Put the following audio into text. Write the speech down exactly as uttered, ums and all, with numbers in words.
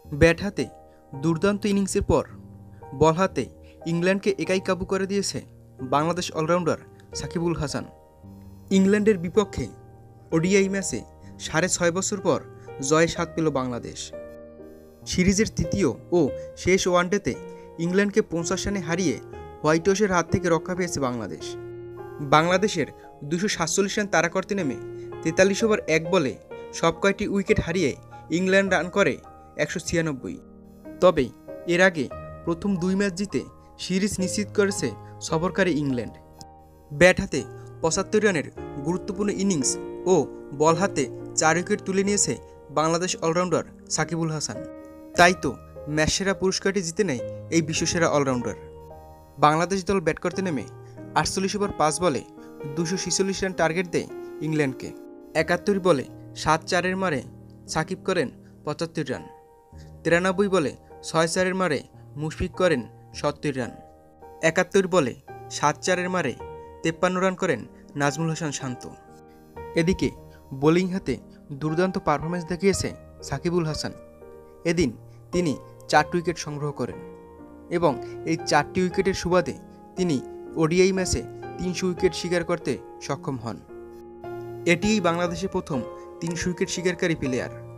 Bat হাতে দুর্দান্ত ইনিংসের পর বল হাতে ইংল্যান্ডকে একাই কাবু করে দিয়েছে বাংলাদেশ অলরাউন্ডার সাকিবুল হাসান। ইংল্যান্ডের বিপক্ষে ওডিআই ম্যাচে সাড়ে ছয় বছর পর জয়ের স্বাদ পেল বাংলাদেশ। সিরিজের তৃতীয় ও শেষ ওয়ানডেতে ইংল্যান্ডকে পঞ্চাশ রানে হারিয়ে হোয়াইট ওয়াশের হাত থেকে রক্ষা পেয়েছে বাংলাদেশ। বাংলাদেশের দুশো সাতচল্লিশ রান তাড়া করতে নেমে তেতাল্লিশ ওভার এক বলে সব কয়টি উইকেট হারিয়ে ইংল্যান্ড রান করে একশো ছিয়ানব্বই। তবে এর আগে প্রথম দুই ম্যাচ জিতে সিরিজ নিশ্চিত করেছে সফরকারী ইংল্যান্ড। ব্যাট হাতে পঁচাত্তর রানের গুরুত্বপূর্ণ ইনিংস ও বল হাতে চার উইকেট তুলে নিয়েছে বাংলাদেশ অলরাউন্ডার সাকিবুল হাসান। তাই তো ম্যাচ সেরা পুরস্কারটি জিতে নেয় এই বিশ্বসেরা অলরাউন্ডার। বাংলাদেশ দল ব্যাট করতে নেমে আটচল্লিশ ওভার পাঁচ বলে দুশো ছেচল্লিশ রান টার্গেট দেয় ইংল্যান্ডকে। একাত্তর বলে সাত চারের মারে সাকিব করেন পঁচাত্তর রান। তিরানব্বই বলে ছয় চারের মারে মুশফিক করেন সত্তর রান। একাত্তর বলে সাত চারের মারে তেপ্পান্ন রান করেন নাজমুল হাসান শান্ত। এদিকে বোলিং হাতে দুর্দান্ত পারফরমেন্স দেখিয়েছে সাকিবুল হাসান। এদিন তিনি চারটি উইকেট সংগ্রহ করেন এবং এই চারটি উইকেটের সুবাদে তিনি ওডিআই ম্যাচে তিনশো উইকেট শিকার করতে সক্ষম হন। এটিই বাংলাদেশের প্রথম তিনশো উইকেট শিকারকারী প্লেয়ার।